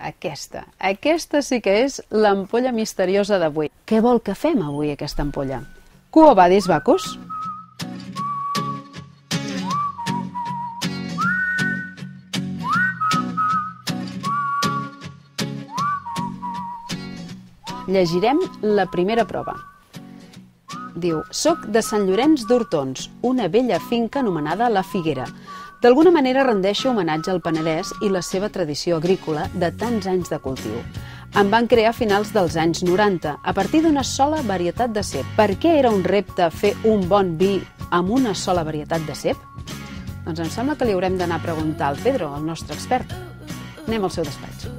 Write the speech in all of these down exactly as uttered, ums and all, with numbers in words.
aquesta. Aquesta sí que és l'ampolla misteriosa d'avui. Què vol que fem avui, aquesta ampolla? Quo vadis, Bacchus? Llegirem la primera prova. Diu, soc de Sant Llorenç d'Hortons, una vella finca anomenada La Figuera. D'alguna manera rendeixo homenatge al Penedès i la seva tradició agrícola de tants anys de cultiu. Em van crear a finals dels anys noranta, a partir d'una sola varietat de cep. Per què era un repte fer un bon vi amb una sola varietat de cep? Doncs em sembla que li haurem d'anar a preguntar al Pedro, el nostre expert. Anem al seu despatx.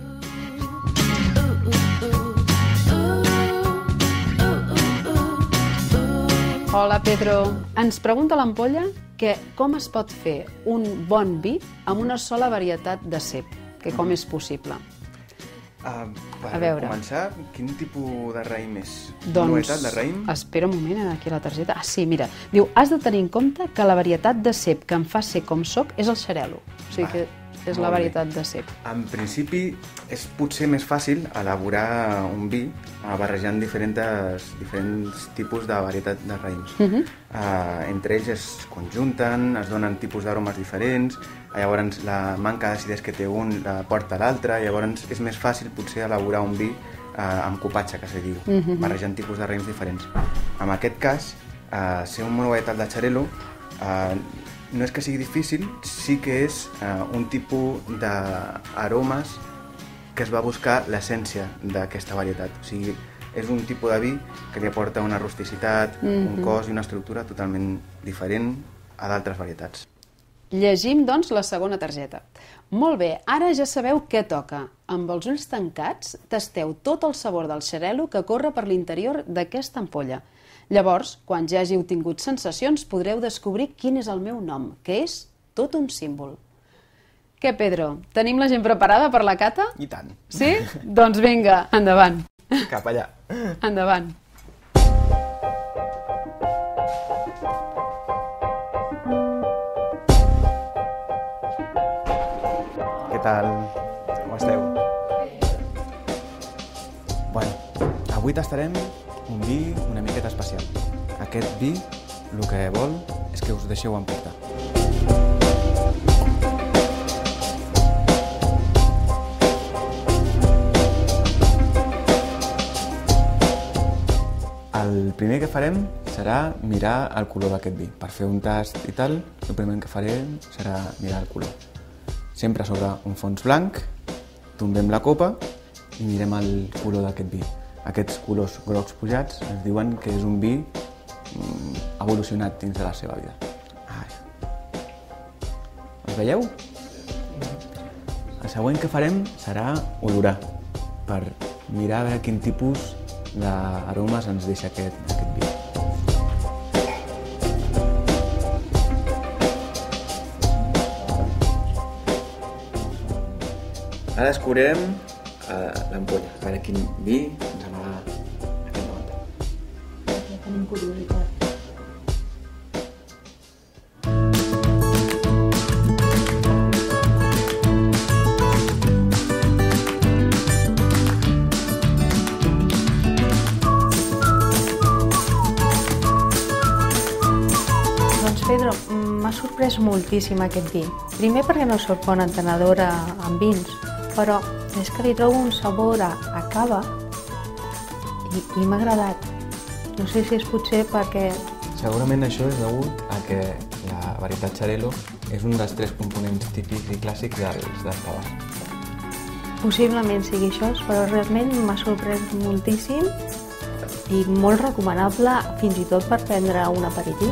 Hola, Pedro. Ens pregunta l'ampolla que com es pot fer un bon vi amb una sola varietat de cep, que com és possible. Uh, per a veure. començar, quin tipus de raïm és? Doncs, Varietat de raïm? Espera un moment, aquí a la targeta. Ah, sí, mira, diu, has de tenir en compte que la varietat de cep que em fa ser com soc és el xarel·lo. O sigui que és la varietat de cep. En principi, és potser més fàcil elaborar un vi uh, barrejant diferents, diferents tipus de varietat de raïms. Uh -huh. uh, entre ells es conjunten, es donen tipus d'aromes diferents, llavors la manca d'acidesa que té un la porta a l'altre, llavors és més fàcil potser elaborar un vi uh, amb copatge, que se diu, uh -huh. barrejant tipus de raïms diferents. En aquest cas, uh, ser un monovarietat de xarel·lo uh, no és que sigui difícil, sí que és uh, un tipus d'aromes que es va buscar l'essència d'aquesta varietat. O sigui, és un tipus de vi que li aporta una rusticitat, mm-hmm. un cos i una estructura totalment diferent a d'altres varietats. Llegim, doncs, la segona targeta. Molt bé, ara ja sabeu què toca. Amb els ulls tancats, tasteu tot el sabor del xarel·lo que corre per l'interior d'aquesta ampolla. Llavors, quan ja hàgiu tingut sensacions, podreu descobrir quin és el meu nom, que és tot un símbol. Què, Pedro? Tenim la gent preparada per la cata? I tant. Sí? Doncs vinga, endavant. Cap allà. Endavant. Què tal? Com esteu? Bueno, avui tastarem un vi una miqueta especial. Aquest vi el que vol és que us deixeu emportar. El primer que farem serà mirar el color d'aquest vi. Per fer un tast i tal, el primer que farem serà mirar el color. Sempre sobre un fons blanc, tombem la copa i mirem el color d'aquest vi. Aquests colors grocs pujats ens diuen que és un vi evolucionat dins de la seva vida. Els veieu? El següent que farem serà olorar, per mirar a veure quin tipus d'aromes ens deixa aquest, aquest vi. Ara descobrirem uh, l'ampolla, a veure quin vi ens amaga aquest davant. Ja tenim curiositat. Doncs Pedro, m'ha sorprès moltíssim aquest vi. Primer perquè no soc bona entenedora en vins, però és que li trobo un sabor a, a cava i, i m'ha agradat. No sé si és potser perquè... Segurament això és degut a que la varietat xarel·lo és un dels tres components típics i clàssics dels, dels cavars. Possiblement sigui això, però realment m'ha sorprès moltíssim i molt recomanable fins i tot per prendre un aperitiu.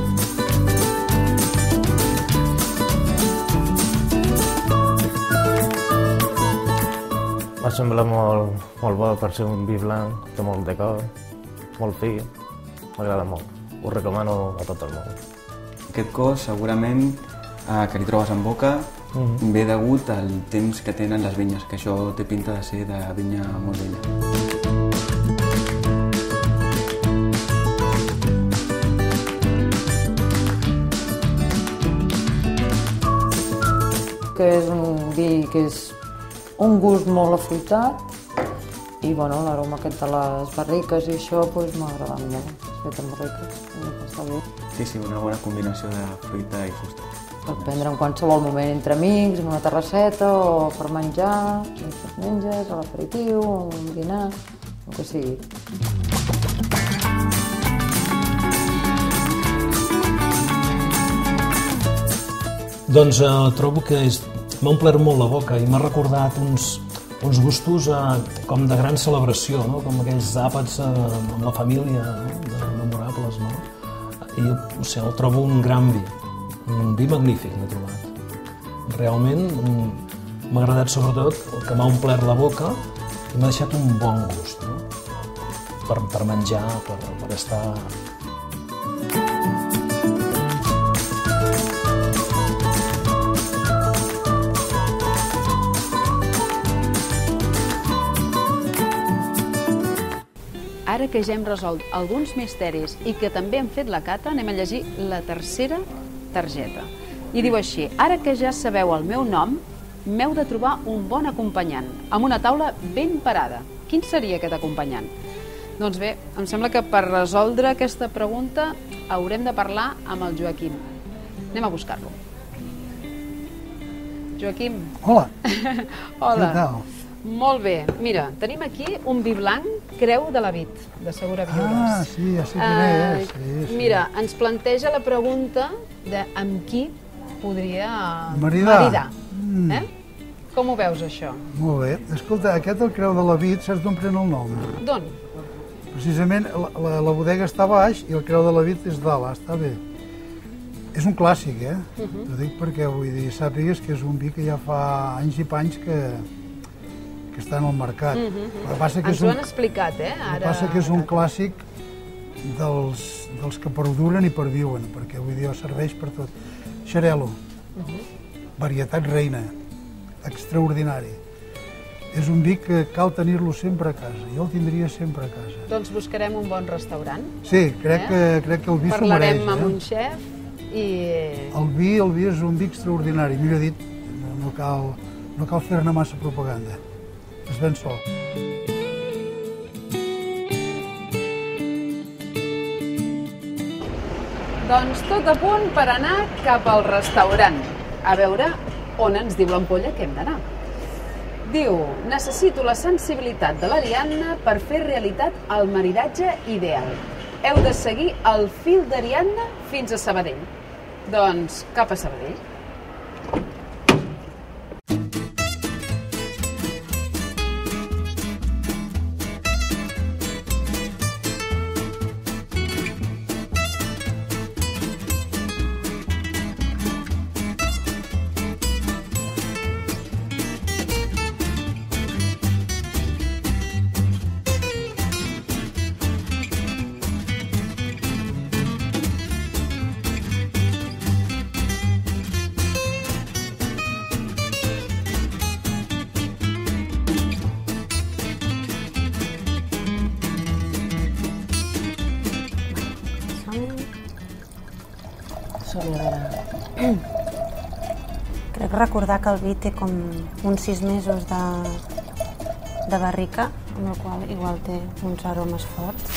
M'ha semblat molt, molt bo per ser un vi blanc, té molt de cor, molt fi, m'agrada molt. Ho recomano a tot el món. Aquest cos segurament eh, que li trobes en boca mm-hmm. ve degut al temps que tenen les vinyes, que això té pinta de ser de vinya molt vella. Que és un vi que és un gust molt afruitat i bueno, l'aroma aquest de les barriques i això doncs, m'ha agradat molt, les fet amb barriques, està bé. Sí, sí, una bona combinació de fruita i fusta. Per prendre en qualsevol moment entre amics, en una terrasseta o per menjar, et menges, a l'aperitiu, o un dinar, el que sigui. Doncs eh, trobo que m'ha omplert molt la boca i m'ha recordat uns, uns gustos eh, com de gran celebració, no? Com aquells àpats eh, amb la família, no? De memorables. No? I o sigui, el trobo un gran vi, un vi magnífic m'he trobat. Realment m'ha agradat sobretot que m'ha omplert la boca i m'ha deixat un bon gust, no? per, per menjar, per, per estar... Ara que ja hem resolt alguns misteris i que també hem fet la cata, anem a llegir la tercera targeta. I diu així: ara que ja sabeu el meu nom, m'heu de trobar un bon acompanyant, amb una taula ben parada. Quin seria aquest acompanyant? Doncs bé, em sembla que per resoldre aquesta pregunta haurem de parlar amb el Joaquim. Anem a buscar-lo. Joaquim. Hola. Hola. Què tal? Molt bé. Mira, tenim aquí un vi blanc Creu de la Vid, de Segura Viures. Ah, sí, ja sé quin és. Sí, sí. Mira, ens planteja la pregunta de amb qui podria maridar. maridar. Mm. Eh? Com ho veus, això? Molt bé. Escolta, aquest, el Creu de la Vid, saps d'on pren el nom? D'on? Precisament, la, la, la bodega està a baix i el Creu de la Vid és dalt, està bé. És un clàssic, eh? Uh -huh. Ho dic perquè, vull dir, sàpigues que és un vi que ja fa anys i panys que, que està en el mercat. Uh -huh. El que passa que Ens és ho un, han explicat, eh? Ara... el que passa que és un clàssic dels, dels que perduren i perviuen, perquè, vull dir, serveix per tot. Xarel·lo, uh -huh. varietat reina, extraordinari. És un vi que cal tenir-lo sempre a casa. Jo el tindria sempre a casa. Doncs buscarem un bon restaurant. Sí, crec, eh? que, crec que el vi s'ho mereix. Parlarem amb eh? un xef i... El vi, el vi és un vi extraordinari. Millor dit, no cal, no cal fer-ne massa propaganda. Es ven sol. Doncs tot a punt per anar cap al restaurant. A veure on ens diu l'ampolla que hem d'anar. Diu: necessito la sensibilitat de l'Ariadna per fer realitat el maridatge ideal. Heu de seguir el fil d'Ariadna fins a Sabadell. Doncs cap a Sabadell. Crec recordar que el vi té com uns sis mesos de, de barrica, amb el qual igual té uns aromes forts.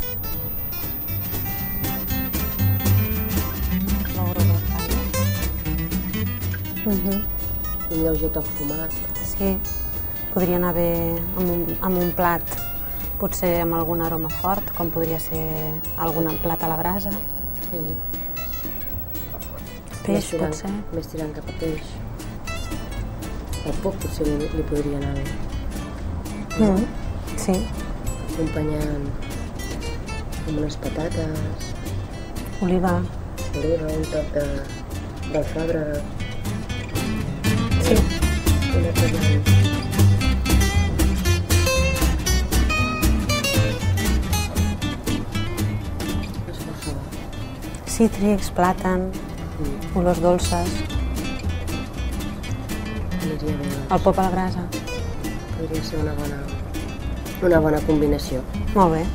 Un lleuger toc fumat. Sí, podria anar bé amb un, amb un plat, potser amb algun aroma fort, com podria ser algun plat a la brasa. Sí. Peix, potser. Més tirant cap a peix. El poc potser li, li podria anar bé. Mm, sí. Acompanyant amb unes patates. Oliva. Oliva, un toc de, d'alfabra. Sí. Una cosa... És força bo. Cítrics, plàtan, Mm. olors dolces. Aniria bé. El pop a la brasa. Podria ser una bona, una bona combinació. Molt bé.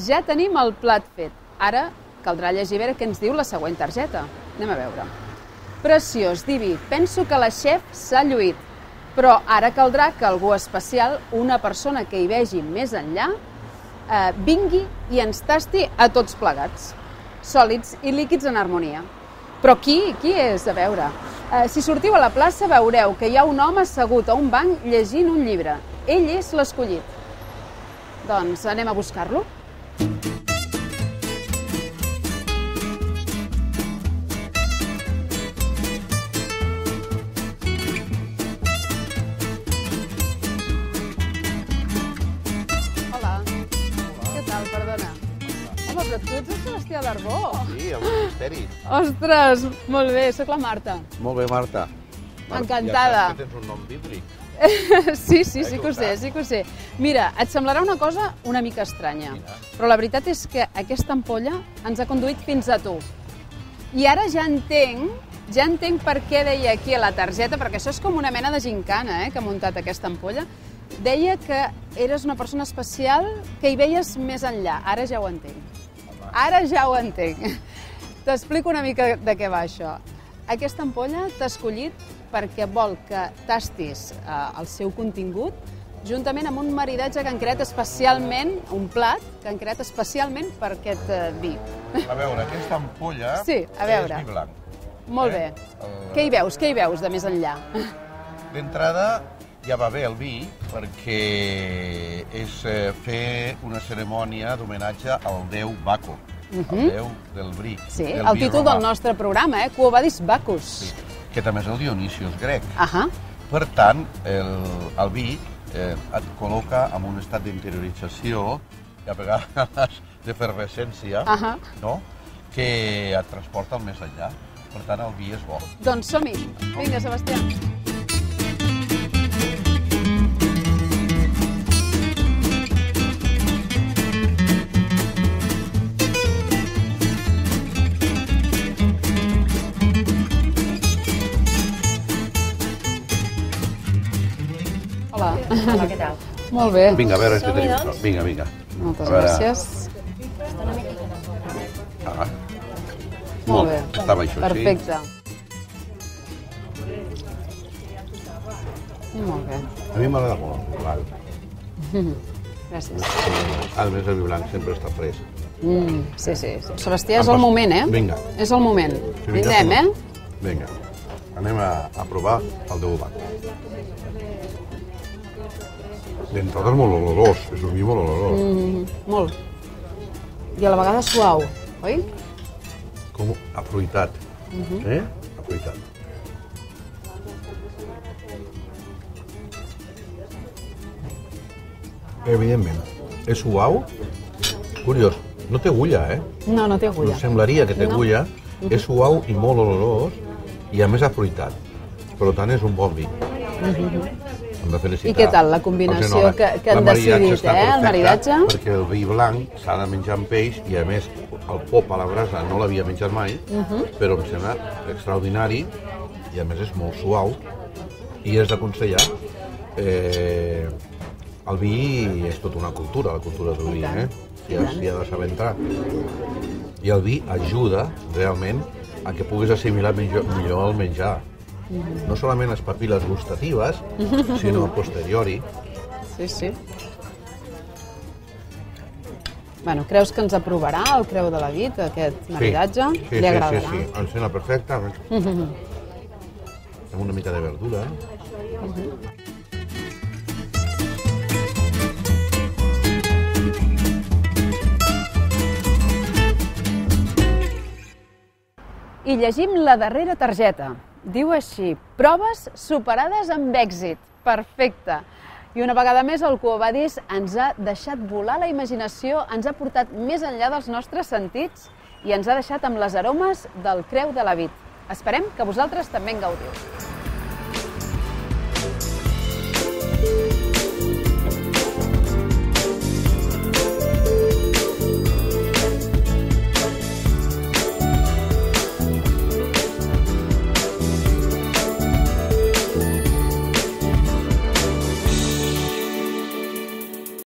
ja tenim el plat fet. Ara caldrà llegir a veure què ens diu la següent targeta. Anem a veure. Preciós, diví, penso que la xef s'ha lluït, però ara caldrà que algú especial, una persona que hi vegi més enllà, eh, vingui i ens tasti a tots plegats, sòlids i líquids en harmonia. Però qui? Qui és? A veure, eh, si sortiu a la plaça veureu que hi ha un home assegut a un banc llegint un llibre. Ell és l'escollit. Doncs anem a buscar-lo. Hola. Què tal, perdona? Home, però tu ets el Sebastià Darbó. Sí, el misteri. Ostres, molt bé, sóc la Marta. Molt bé, Marta. Encantada. Ja saps que tens un nom bíblic. Sí, sí, sí que ho sé, sí que ho sé. Mira, et semblarà una cosa una mica estranya, però la veritat és que aquesta ampolla ens ha conduït fins a tu. I ara ja entenc, ja entenc per què deia aquí a la targeta, perquè això és com una mena de gincana, eh, que ha muntat aquesta ampolla. Deia que eres una persona especial, que hi veies més enllà. Ara ja ho entenc. Ara ja ho entenc. T'explico una mica de què va això. Aquesta ampolla t'ha escollit perquè vol que tastis eh, el seu contingut juntament amb un maridatge que han creat especialment, un plat que han creat especialment per aquest eh, vi. A veure, aquesta ampolla Sí, a veure. és vi blanc. Molt bé. El- Què hi veus? Què hi veus de més enllà? D'entrada ja va bé el vi perquè és eh, fer una cerimònia d'homenatge al déu Baco, el déu del bri. Sí, del el vi títol romà, del nostre programa, eh? Quo vadis Bacchus. Sí, que també és el Dionisius grec. Ahà. Per tant, el, el vi eh, et col·loca en un estat d'interiorització i a vegades d'efervescència, Ahà. no? Que et transporta al més enllà. Per tant, el vi és bo. Doncs som-hi. Vinga, Sebastià. Hola. Hola, què tal? Molt bé. Vinga, a veure si Som-hi, tenim... doncs? Vinga, vinga. Moltes A veure. gràcies. Ah. Molt bé. Estava això, Perfecte. Molt bé. sí? A mi m'agrada molt, el blanc. Gràcies. A més, el vi blanc sempre està fresc. Mm, sí, sí. Sebastià, és Em el pas- moment, eh? Vinga. És el moment. Sí, vinga, Vindrem, eh? Vinga. Anem a, a provar el déu blanc. D'entrada és molt olorós, és un vi molt olorós. Mm, molt. I a la vegada suau, oi? Com afruitat. Mhm. Eh? Afruitat. Evidentment. És suau. Curiós. No té agulla, eh? No, no té agulla. No semblaria que té No. agulla. És suau i molt olorós i a més afruitat. Per tant, és un bon vi. Hem de felicitar. I què tal la combinació el Genola. que- que han El maridatge decidit, està eh, el perfecte, maridatge? Perquè el vi blanc s'ha de menjar amb peix i a més el pop a la brasa no l'havia menjat mai, Mhm. però em sembla extraordinari i a més és molt suau i és d'aconsellar. Eh, el vi és tota una cultura, la cultura del vi, eh? S'hi ha, s'hi ha de saber entrar. I el vi ajuda realment a que puguis assimilar millor, millor el menjar. No solament les papil·les gustatives, sinó a posteriori. Sí, sí. Bueno, creus que ens aprovarà el Creu de la Vid, aquest maridatge? Sí, sí, Li agradarà? sí, sí, sí. Em sembla perfecte. Mhm. Amb una mica de verdura. I llegim la darrera targeta. Diu així, proves superades amb èxit. Perfecte. I una vegada més el Quo Vadis ens ha deixat volar la imaginació, ens ha portat més enllà dels nostres sentits i ens ha deixat amb les aromes del Creu de la Vid. Esperem que vosaltres també en gaudiu.